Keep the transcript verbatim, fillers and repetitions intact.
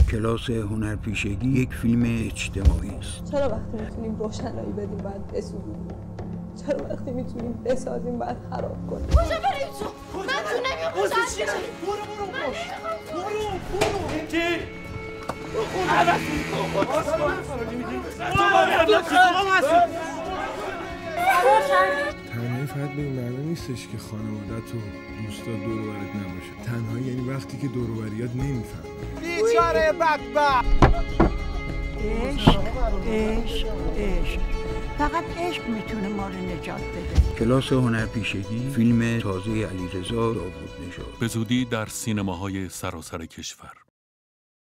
کلاس هنرپیشگی یک فیلم اجتماعی است. چرا وقتی میتونیم روشنایی بدیم باید بسوزونیم؟ چرا وقتی میتونیم بسازیم باید خراب کنیم؟ کجا بریم تو؟ من تو نمیام بزرگ بشم. برو برو برو برو برو چی؟ بخون عوض تنهایی فقط به این معنی نیستش که خانوادت و دوستا دور و برت نباشه. تنهایی یعنی وقتی که دور و بریات نمیفهم. بیچاره بدبخت. عشق عشق عشق فقط عشق میتونه ما رو نجات بده. کلاس هنرپیشگی فیلم تازه علیرضا داوودنژاد به زودی در سینماهای سراسر کشور.